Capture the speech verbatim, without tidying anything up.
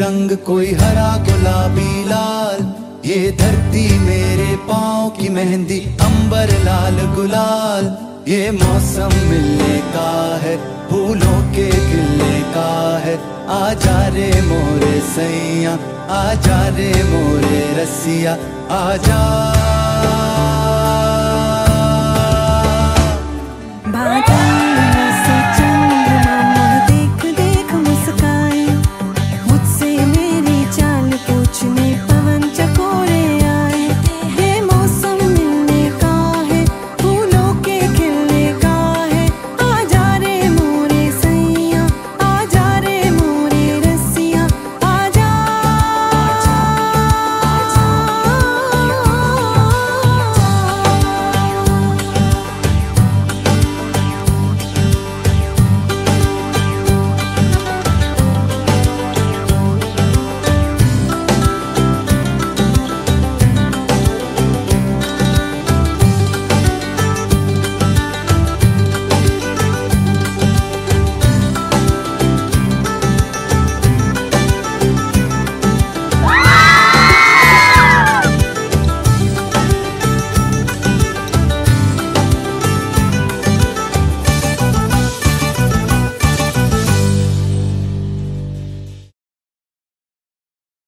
रंग कोई हरा गुलाबी लाल, ये धरती मेरे पाँव की मेहंदी अंबर लाल गुलाल। ये मौसम मिलने का है, फूलों के खिलने का है। आजा रे मोरे सैया, आजा रे मोरे रसिया, आजा।